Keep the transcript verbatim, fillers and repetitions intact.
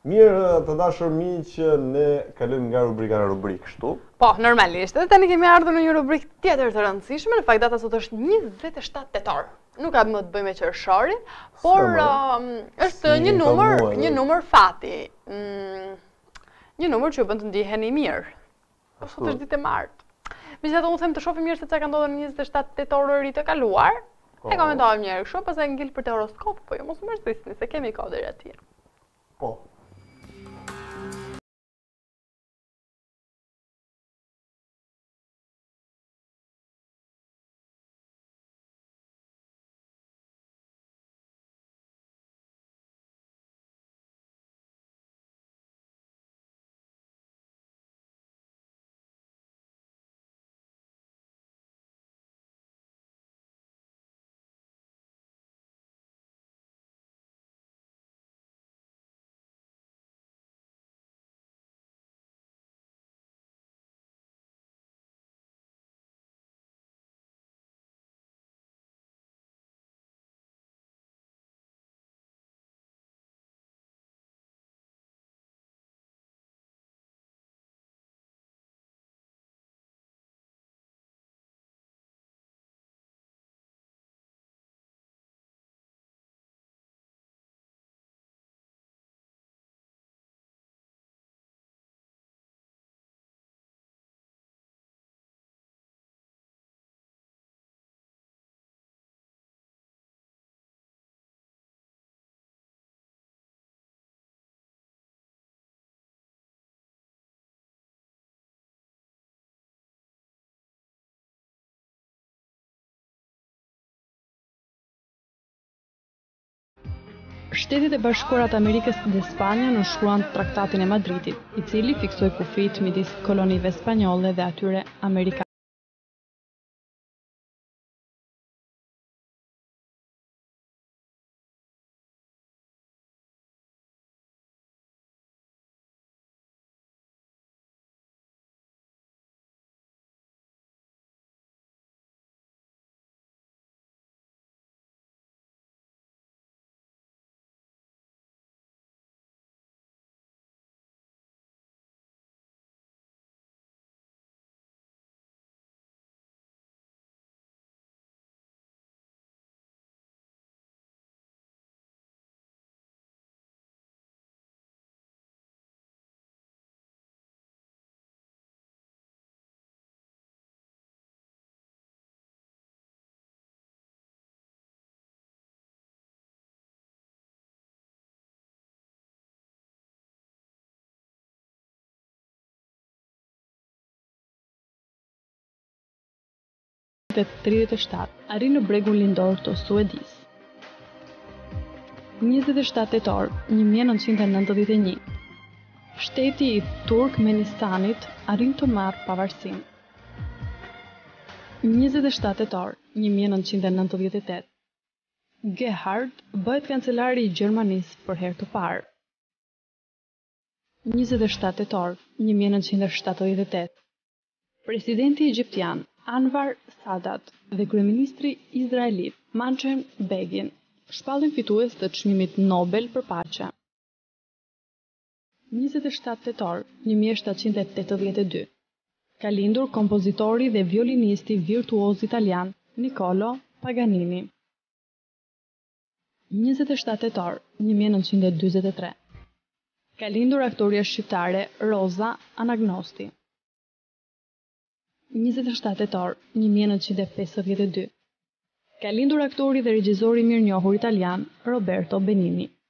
Mirë, të dashur miq, ne kalojmë nga rubrika në rubrikë, kështu? Po, normalisht. Dhe tani kemi ardhur në një rubrikë tjetër të rëndësishme. Në fakt data sot është njëzet e shtatë tetor. Nuk ka më të bëjë me qershorin, por um, është një numër, një numër fati. Mm, një numër që ju bën të ndiheni mirë. Po sot është ditë e martë. Megjithatë unë them të shohim mirë se çka ka ndodhur në njëzet e shtatë tetor të kaluar. E komentojmë njëherë kështu, pastaj ngel për te horoskop, po jo mos më mërzitni se kemi kohë deri atje. Po. Shtetet e Bashkuara të Amerikës dhe Spanja nënshkruan Traktatin e Madridit, i cili fiksoi kufijtë midis kolonive spanjolle dhe atyre amerikane. tridhjetë e shtatë arrin në bregun lindor të Suedisë. njëzet e shtatë tetor një mijë e nëntëqind e nëntëdhjetë e një Shteti i Turkmenistanit arrin të marrë pavarësinë. njëzet e shtatë tetor një mijë e nëntëqind e nëntëdhjetë e tetë Gerhard bëhet kancelari i Gjermanisë për herë të parë. njëzet e shtatë tetor një mijë e nëntëqind e shtatëdhjetë e tetë Presidenti egjiptian Anwar Sadat dhe kryeministri izraelit Menachem Begin shpallin fitues të çmimit Nobel për paqe. njëzet e shtatë tetor një mijë e shtatëqind e tetëdhjetë e dy Ka lindur kompozitori dhe violinisti virtuoz italian Niccolo Paganini. njëzet e shtatë tetor një mijë e nëntëqind e dyzet e tre Ka lindur aktoria shqiptare Roza Anagnosti. njëzet e shtatë tetor një mijë e nëntëqind e pesëdhjetë e dy Ka lindur aktori dhe regjizori mirënjohur italian Roberto Benigni.